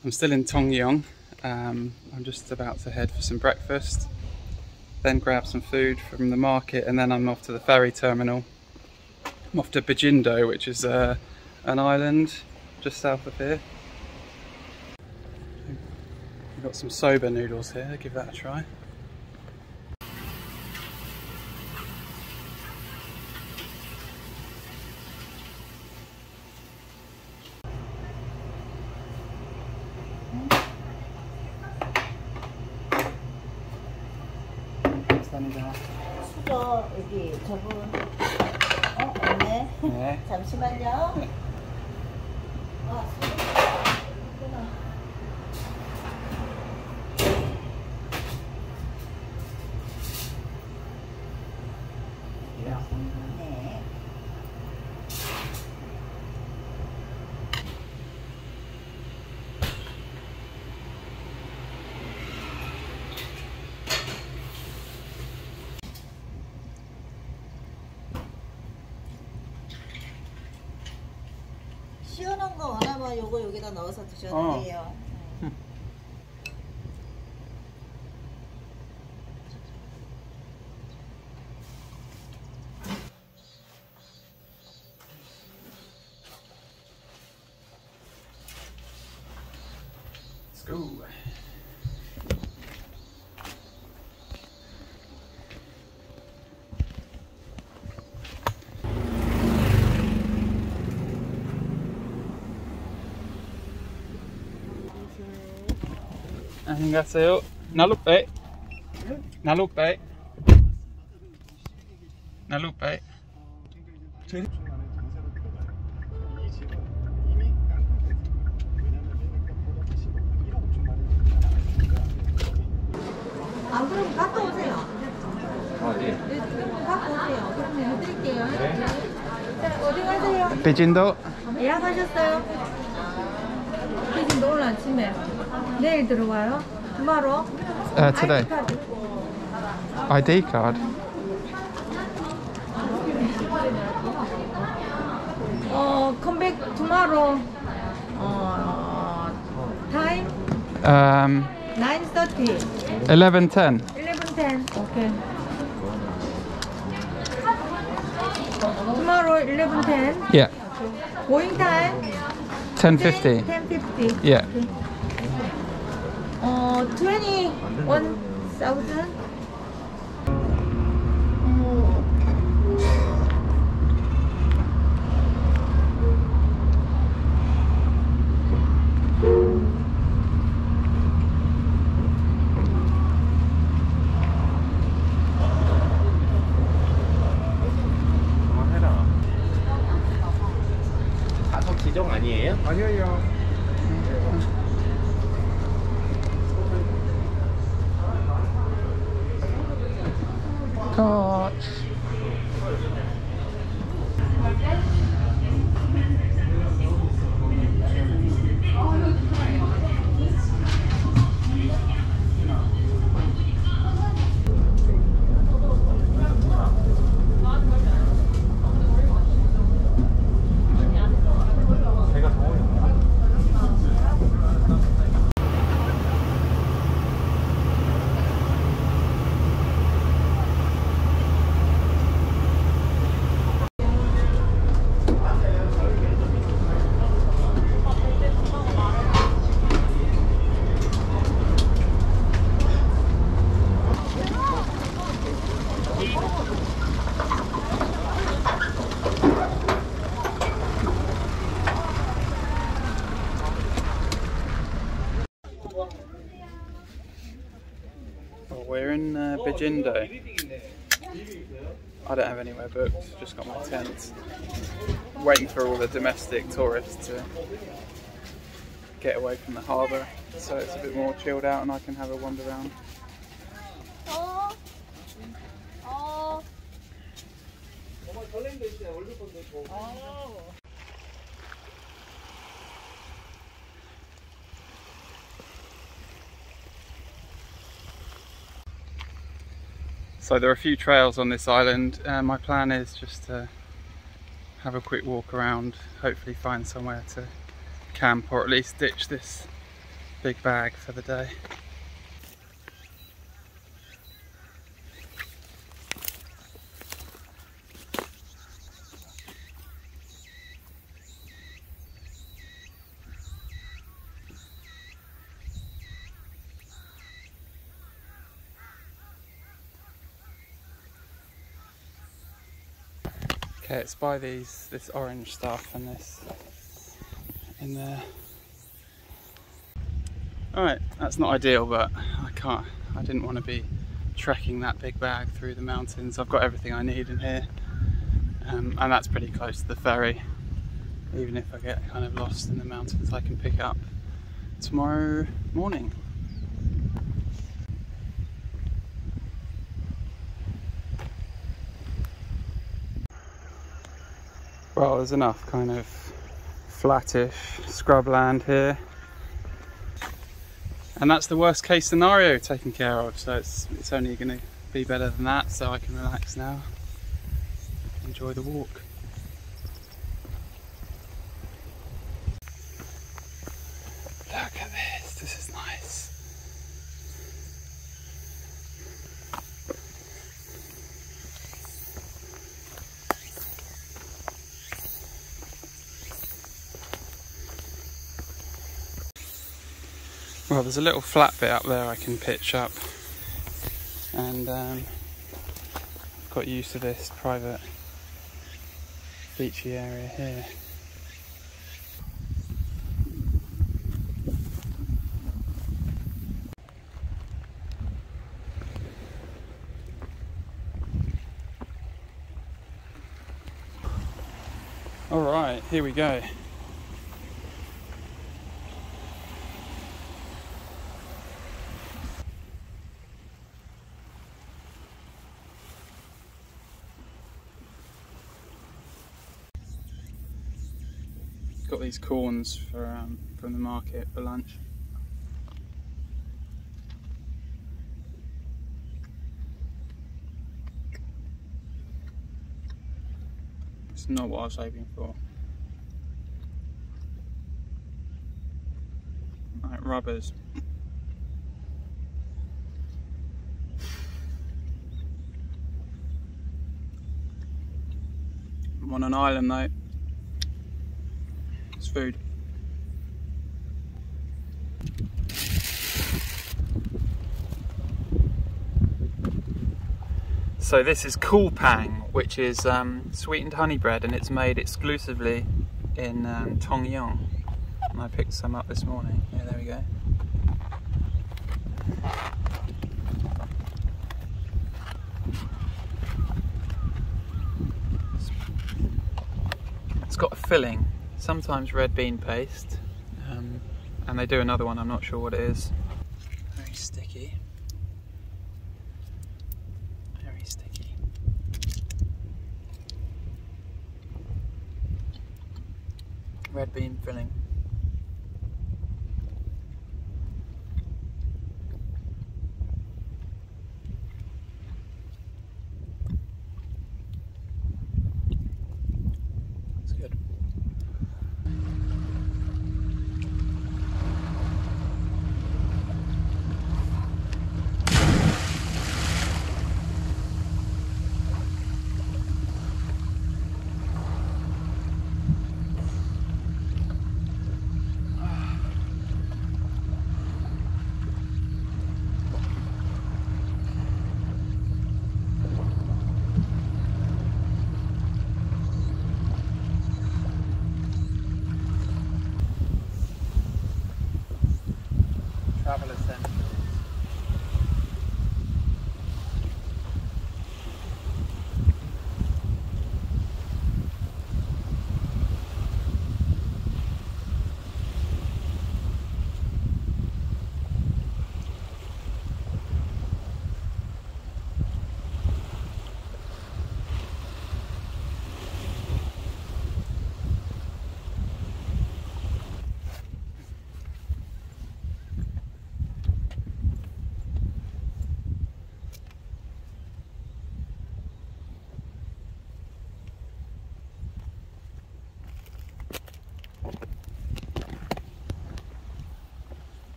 I'm still in Tongyong. I'm just about to head for some breakfast, then grab some food from the market, and then I'm off to the ferry terminal. I'm off to Bijindo, which is an island just south of here. We've got some soba noodles here, give that a try. 수저 여기 저분 없네. 네. 잠시만요. 네. 시원한 거 원하면 요거 여기다 넣어서 드셔도 돼요. Let's go. 안녕하세요. 나루페. 나루페. 나루페. 안 그러면 갖다 오세요. 아, 예. 네, 지금 갖고 오세요. 그러면 해드릴게요. 네. 자, 어디 가세요? 비진도. 예약하셨어요? 비진도 오늘 아침에. 내일 들어와요? tomorrow? Today. ID card. Come back tomorrow. Time? 9:30. 11:10. 11:10. Okay. Tomorrow 11:10. Yeah. Going time? 10:50. 10:50. Yeah. 21,000. 좌석 지정 아니에요? 아니에요. Catch. We're in Bijindo. I don't have anywhere booked, just got my tent. Waiting for all the domestic tourists to get away from the harbour, so it's a bit more chilled out and I can have a wander around. So there are a few trails on this island, and my plan is just to have a quick walk around, hopefully find somewhere to camp or at least ditch this big bag for the day. Okay, it's by this orange stuff and this in there. Alright, that's not ideal, but I didn't want to be trekking that big bag through the mountains. I've got everything I need in here, and that's pretty close to the ferry. Even if I get kind of lost in the mountains, I can pick up tomorrow morning. Well, there's enough kind of flattish scrubland here, and that's the worst case scenario taken care of, so it's only going to be better than that, so I can relax now, enjoy the walk. Look at this is nice. Well, there's a little flat bit up there I can pitch up, and I've got used to this private beachy area here. Alright, here we go. Got these corns from the market for lunch. It's not what I was hoping for. Like rubbers. I'm on an island though. It's food. So this is Kulpang, which is sweetened honey bread, and it's made exclusively in Tongyang. And I picked some up this morning. Yeah, there we go. It's got a filling, sometimes red bean paste, and they do another one, I'm not sure what it is. Very sticky. Very sticky. Red bean filling. It's good. Travel essentials.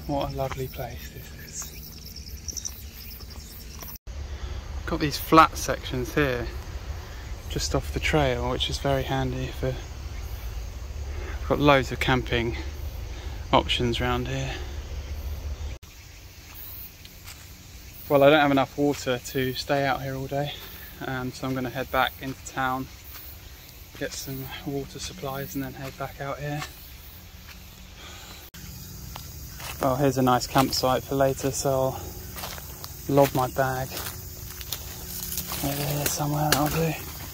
What a lovely place this is. Got these flat sections here just off the trail, which is very handy for, got loads of camping options around here. Well, I don't have enough water to stay out here all day, so I'm going to head back into town, get some water supplies and then head back out here. Oh, here's a nice campsite for later, so I'll lob my bag over here somewhere, that'll do.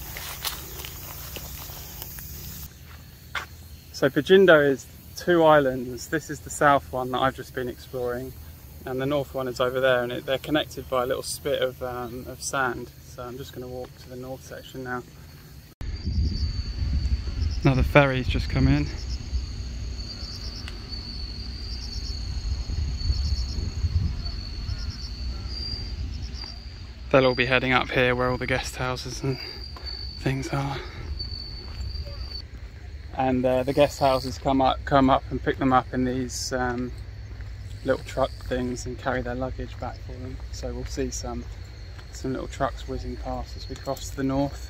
So Bijindo is 2 islands. This is the south one that I've just been exploring, and the north one is over there, and they're connected by a little spit of sand. So I'm just going to walk to the north section now. Another ferry's just come in. They'll all be heading up here where all the guest houses and things are. And the guest houses come up and pick them up in these little truck things and carry their luggage back for them. So we'll see some little trucks whizzing past as we cross to the north.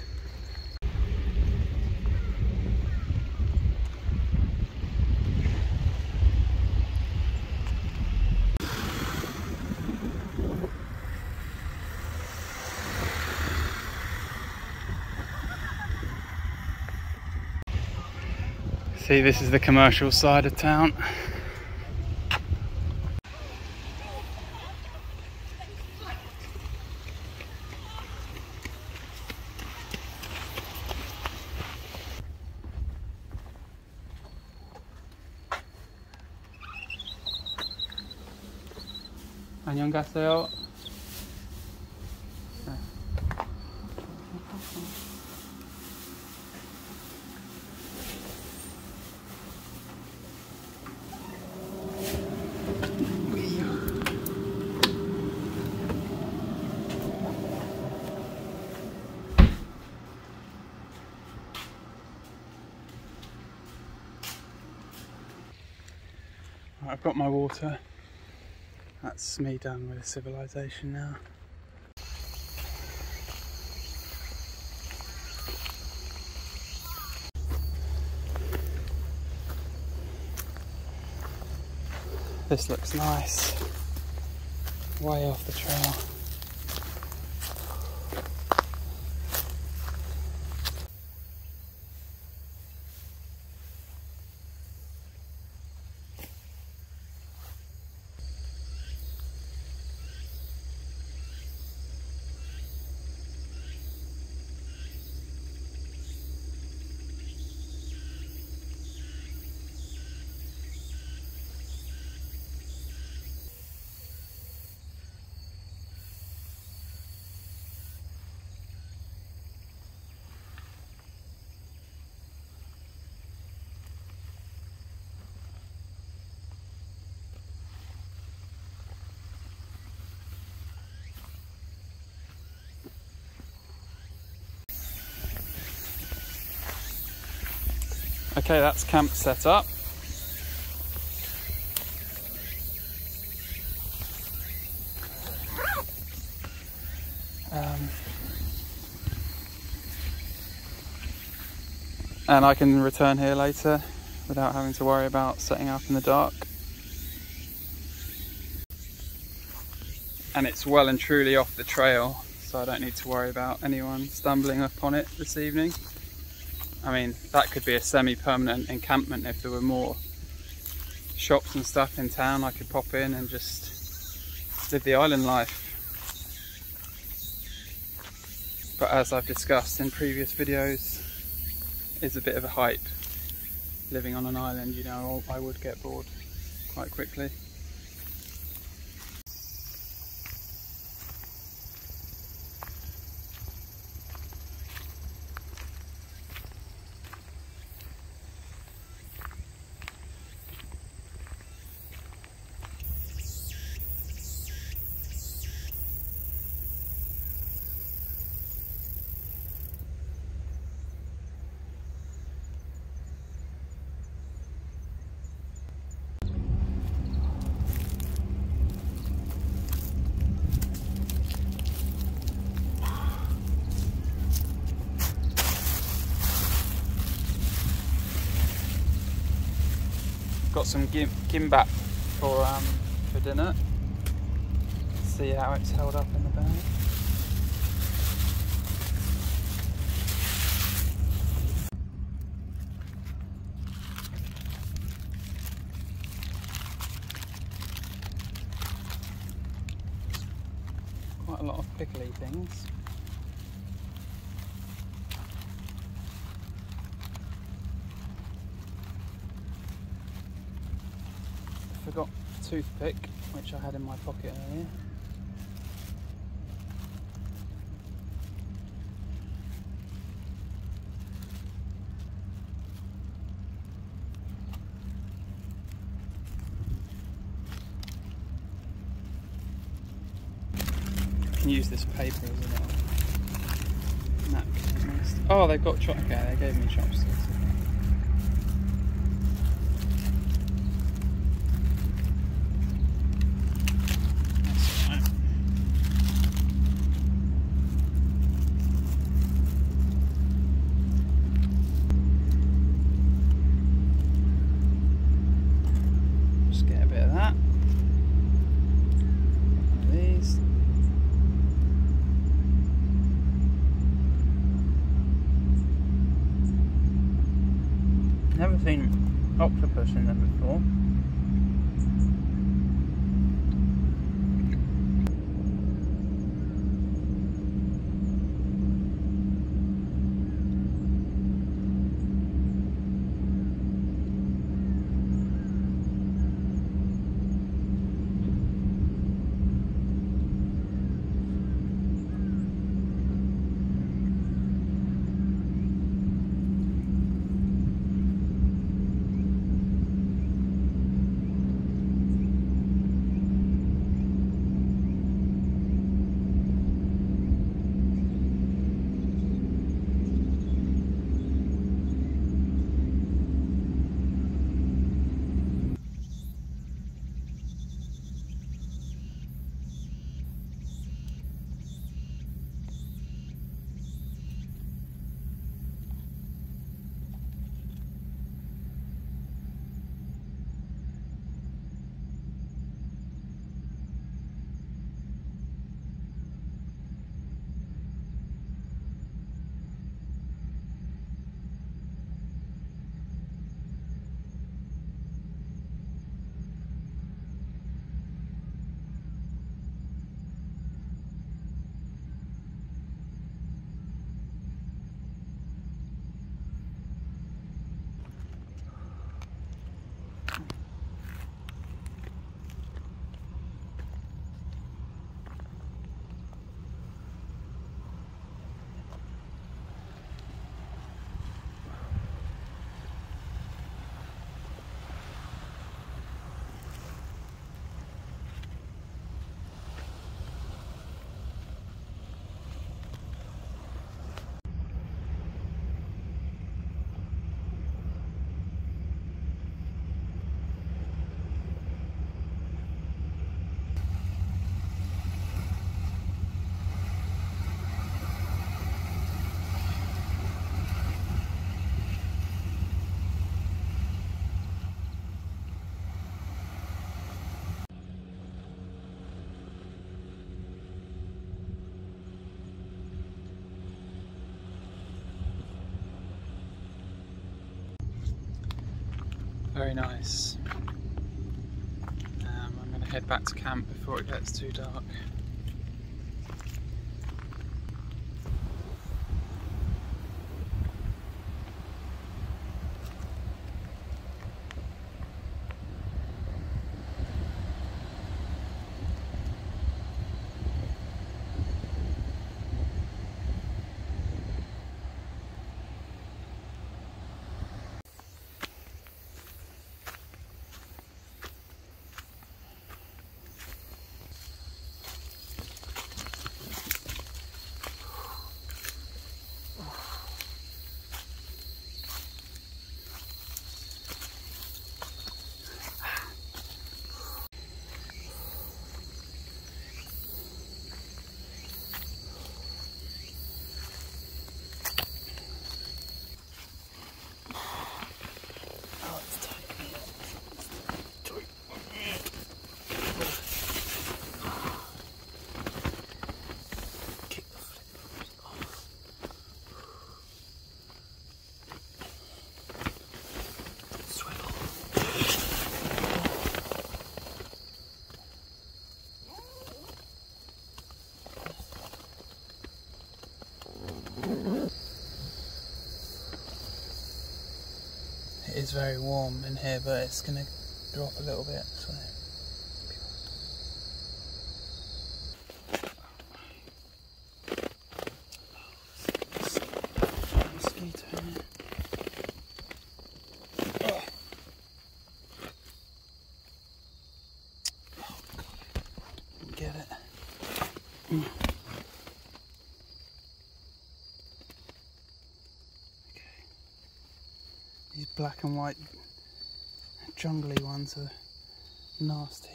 See, this is the commercial side of town. 안녕하세요. I've got my water. That's me done with civilization now. This looks nice. Way off the trail. Okay, that's camp set up. And I can return here later without having to worry about setting up in the dark. And it's well and truly off the trail, so I don't need to worry about anyone stumbling upon it this evening. I mean, that could be a semi-permanent encampment if there were more shops and stuff in town. I could pop in and just live the island life. But as I've discussed in previous videos, it's a bit of a hype. Living on an island, you know, I would get bored quite quickly. got some gimbap for dinner. See how it's held up in the bag. Quite a lot of pickly things. Forgot a toothpick, which I had in my pocket earlier. You can use this paper as a little napkin. Oh, they've got okay, they gave me chopsticks. Just get a bit of that. One of these. Never seen octopus in them before. Very nice. I'm going to head back to camp before it gets too dark. very warm in here, but it's going to drop a little bit. So. Mosquito in here. Oh. Oh, God. Get it. These black and white jungly ones are nasty.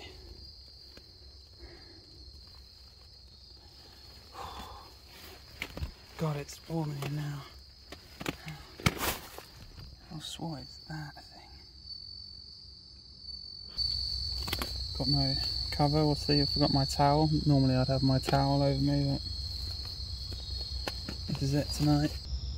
God, it's warm in here now. How swat is that thing? Got no cover. What's the? I forgot my towel. Normally I'd have my towel over me, but this is it tonight.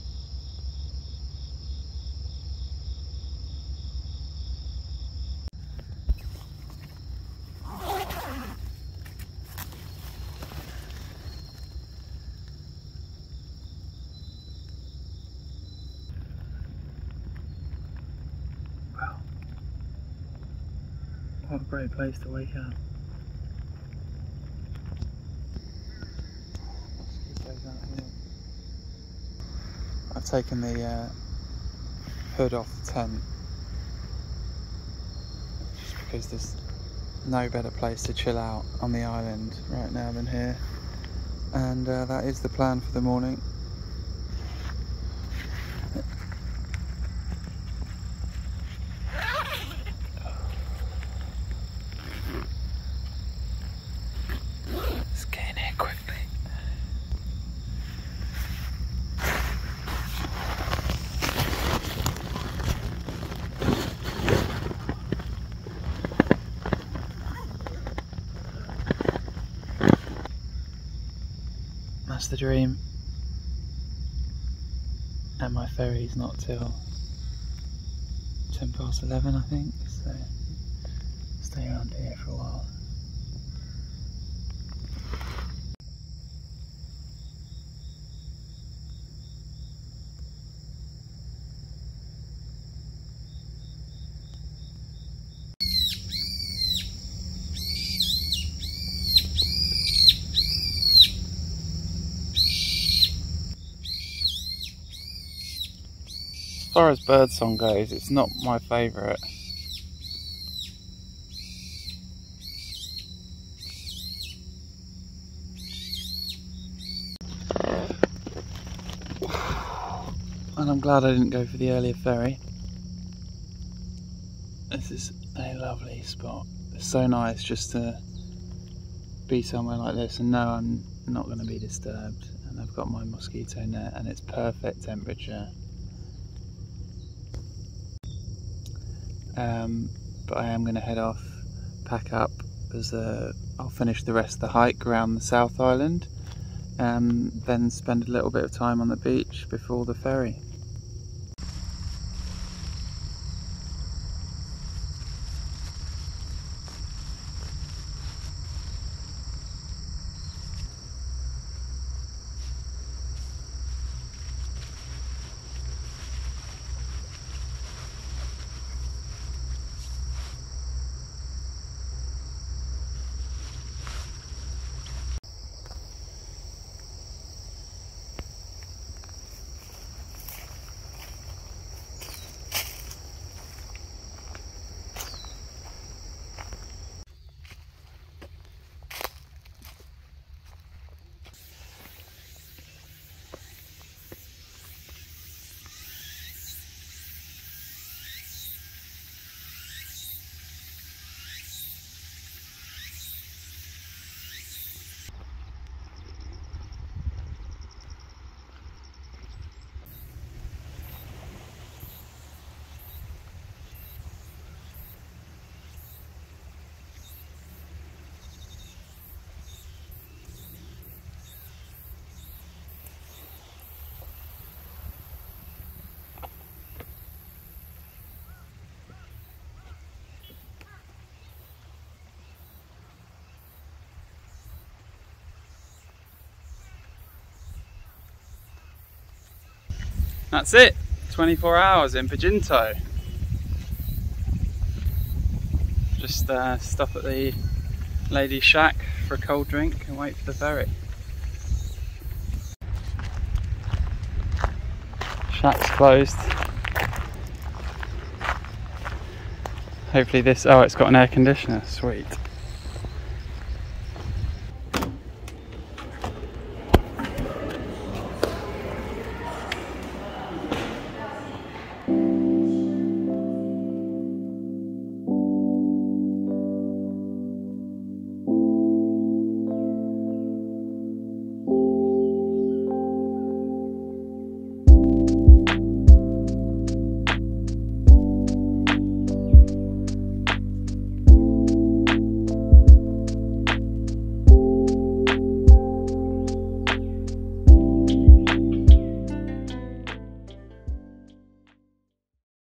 What a great place to wake up. I've taken the hood off the tent just because there's no better place to chill out on the island right now than here, and that is the plan for the morning. Let's get in here quickly. That's the dream, and my ferry's not till 11:10, I think, so stay around here for a while. As far as birdsong goes, it's not my favourite. And I'm glad I didn't go for the earlier ferry. This is a lovely spot. It's so nice just to be somewhere like this and know I'm not going to be disturbed. And I've got my mosquito net and it's perfect temperature. But I am going to head off, pack up, as I'll finish the rest of the hike around the South Island, then spend a little bit of time on the beach before the ferry. That's it, 24 hours in Bijindo. Just stop at the ladies' shack for a cold drink and wait for the ferry. Shack's closed. Hopefully this, oh, it's got an air conditioner, sweet.